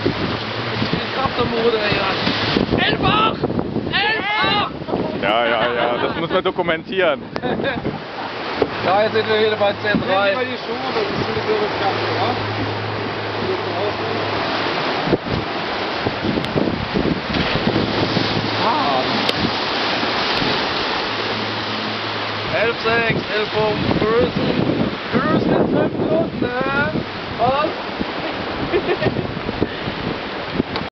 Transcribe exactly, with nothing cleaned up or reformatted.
Die Kraftermode, ja. elf acht! elf acht! Ja, ja, ja, das muss man dokumentieren. Ja, jetzt sind wir wieder bei zehn drei. Bei die Schuhe, das ist eine dürre Kappe, ja? elf sechs, elf fünf, Größen, Größen in fünf Minuten, ne? Was?